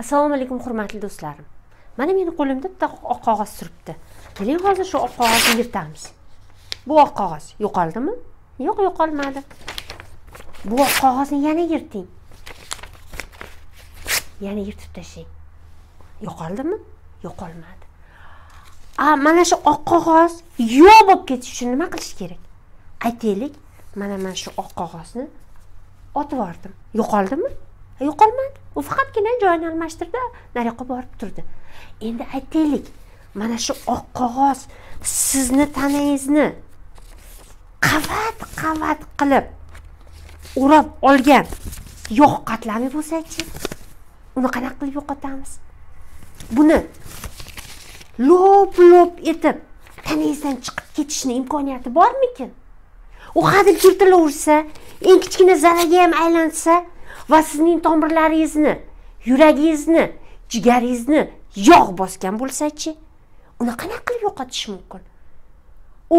Assalomu alaykum hurmatli do'stlarim. Mana meni qo'limda bitta oq qog'oz turibdi. Keling hozir shu oq qog'ozni yirtamiz. Bu oq qog'oz yo'qoldimi? Yo'q, yo'qolmadi. Bu oq qog'ozni yana yirting. Yana yirtib tashlang. Yo'qoldimi? Yo'qolmadi. Mana shu oq qog'oz yo'q bo'lib ketish uchun nima qilish kerak? Aytaylik, mana shu oq qog'ozni otib yubordim. Yo'qoldimi? Yo'qolmadi. U faqatgina joyini almashtirdi, nariyoqqa borib turdi. Endi aytaylik, mana shu oq qog'oz sizni tanangizni qavat qilib o'rab olgan yog' qatlami bo'lsa-chi, uni qanaqa qilib yo'qotamiz? Buni lo'p etib tanangizdan chiqib ketishni imkoniyati bormikin? U hadeb yirtilaversa, eng kichkina zarraga ham aylansa va sizning tomirlaringizni, yuragingizni, jigaringizni yog' bosgan bo'lsa-chi, uni qanaqa qilib yo'qotish mumkin? U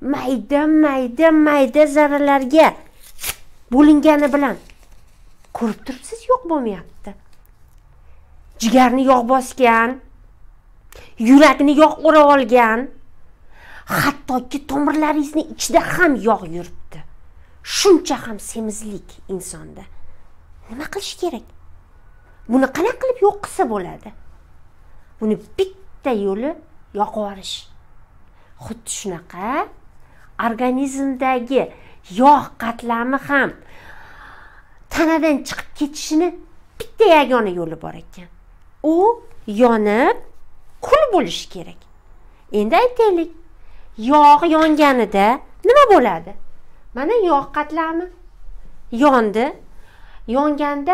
mayda zarralarga bo'lingani bilan ko'rib turibsiz, yo'q bo'lmayapti. Jigarni yog' bosgan, yurakni yog' o'rab olgan, hattoki tomirlaringizning ichida ham yog' yuribdi. Shuncha ham semizlik insonda. Nima qilish kerak? Buni qanaqa qilib yo'q qilsa bo'ladi? Buni bitta yo'li yoqib yuborish. Xuddi shunaqa organizmdagi yog' qatlami ham tanadan chiqib ketishini bitta yagona yo'li bor ekan. U yonib kul bo'lishi kerak. Endi aytaylik, yog' yonganida nima bo'ladi? Mana yog' qatlami yondi. Yonganda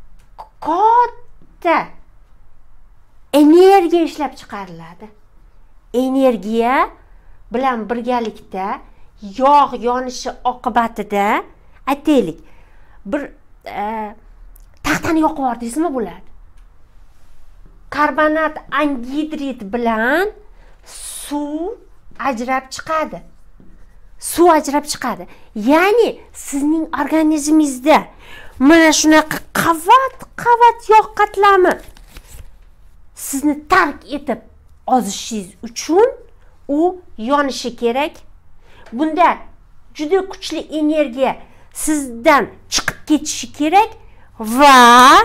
katta energiya ishlab chiqariladi. Energiya bilan birgalikda yog' yonishi oqibatida aytaylik, bir taxtani yoqib yubordingizmi bo'ladi. Karbonat angidrid bilan suv ajrab chiqadi. Ya'ni sizning organizmingizda mana shunaqa qavat yog' qatlami sizni tark etib ozishingiz uchun u yonishi kerak. Bunda juda kuchli energiya sizdan chiqib ketishi kerak va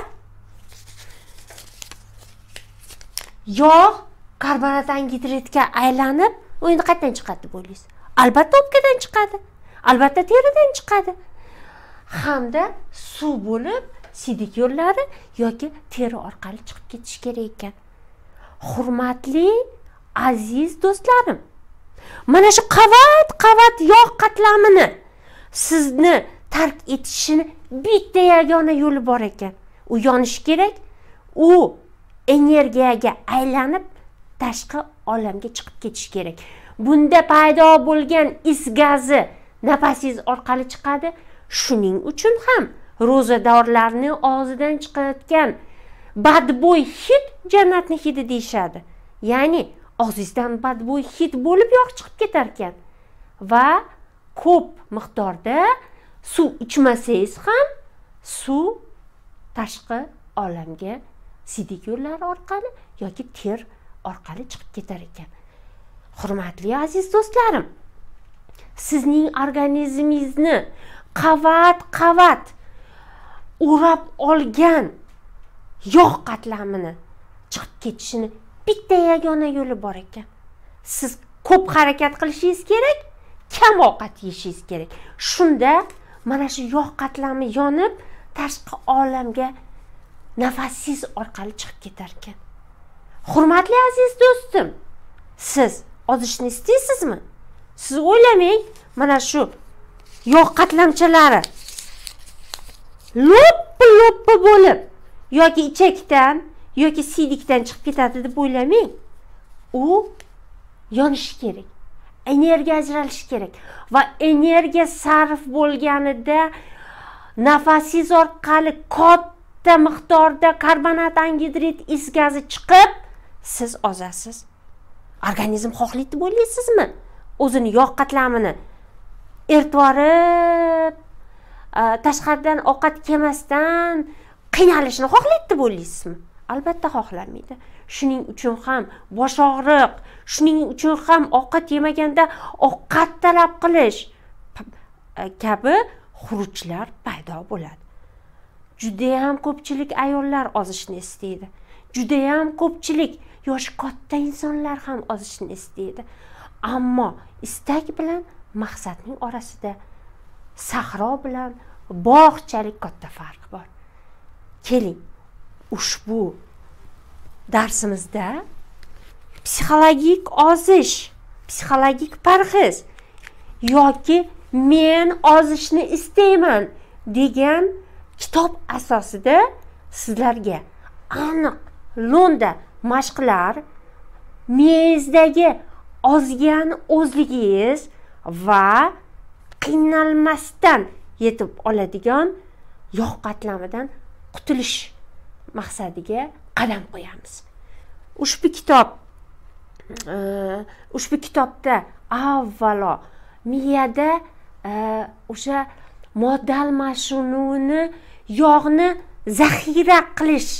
yog' karbonat angidridga aylanib, u endi qayerdan chiqadi deb o'ylaysiz? Albatta o'pkadan chiqadi. Albatta teridan chiqadi. Hamda suv bo'lib siydik yo'llari yoki teri orqali chiqib ketishi kerak ekan. Hurmatli aziz do'stlarim, mana shu qavat yog' qatlamini sizni tark etishini bitta yagona yo'li bor ekan. U yonishi kerak. U energiyaga aylanib tashqi olamga chiqib ketishi kerak. Bunda paydo bo'lgan is gazi nafasingiz orqali chiqadi. Shuning uchun ham ro'zadorlarning og'zidan chiqayotgan badbo'y hid jannatning hidi deyshadi. Ya'ni og'zingizdan badbo'y hid bo'lib yog' chiqib ketar ekan. Va ko'p miqdorda suv ichmasangiz ham suv tashqi olamga siydik yo'llari orqali yoki ter orqali chiqib ketar ekan. Hurmatli aziz do'stlarim, sizning organizmingizni qavat o'rab olgan yog' qatlamini chiqib ketishini bitta yagona yo'li bor ekan. Siz ko'p harakat qilishingiz kerak, kam ovqat yeyishingiz kerak. Shunda mana shu yog' qatlami yonib tashqi olamga nafasingiz orqali chiqib ketar ekan. Hurmatli aziz do'stim, siz ozishni istaysizmi? Siz o'ylamang, mana shu yog' qatlamchalari lo'p bo'lib yoki ichakdan yoki siydikdan chiqib ketadi deb o'ylamang. U yonishi kerak. Energiya ajralishi kerak va energiya sarf bo'lganida nafasingiz orqali katta miqdorda karbonat angidrid is gazi chiqib, siz ozasiz. Organizm xohlaydi deb o'ylaysizmi? O'zini yog' qatlamini ertvorib, tashqaridan ovqat yemasdan qiynalishni xohlaydi deb o'ylaysizmi? albatta xohlamaydi. Shuning uchun ham bosh og'riq, shuning uchun ham ovqat yemaganda ovqat talab qilish kabi xurujlar paydo bo'ladi. Judayam ko'pchilik ayollar ozishni istaydi. Judayam ko'pchilik yoshi katta insonlar ham ozishni istaydi. Ammo istak bilan maqsadning orasida sahro bilan bog'chalik katta farq bor. Keling, ushbu darsimizda psixologik ozish, psixologik parhez yoki men ozishni istayman degan kitob asosida sizlarga aniq lo'nda mashqlar, miyangizdagi ozgan o'zligingiz va qiynalmasdan yetib oladigan yog' qatlamidan qutulish maqsadiga qadam qo'yamiz. Ushbu kitobda avvalo miyada o'sha modda almashinuvini, yog'ni zaxira qilish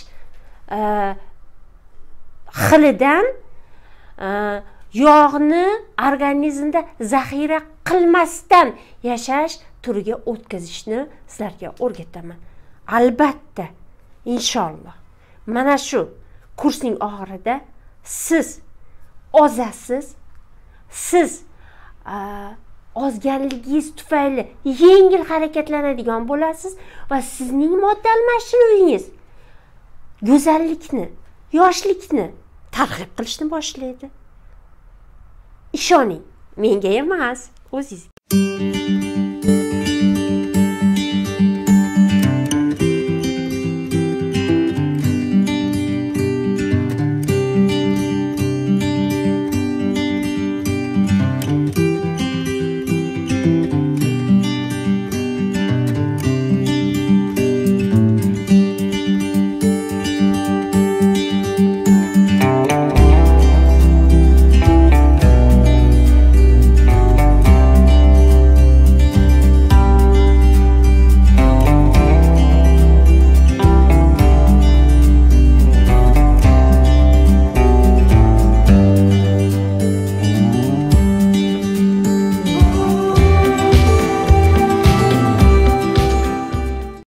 xilidan yog'ni organizmda zaxira qilmasdan yashash turiga o'tkazishni sizlarga o'rgataman. Albatta, inshaalloh. Mana shu kursning oxirida siz ozasiz, siz ozganligingiz tufayli yengil harakatlanadigan bo'lasiz va sizning modda almashinuvingiz go'zallikni, yoshlikni targ'ib qilishni boshlaydi. Ishoning, menga emas, o'zingizga.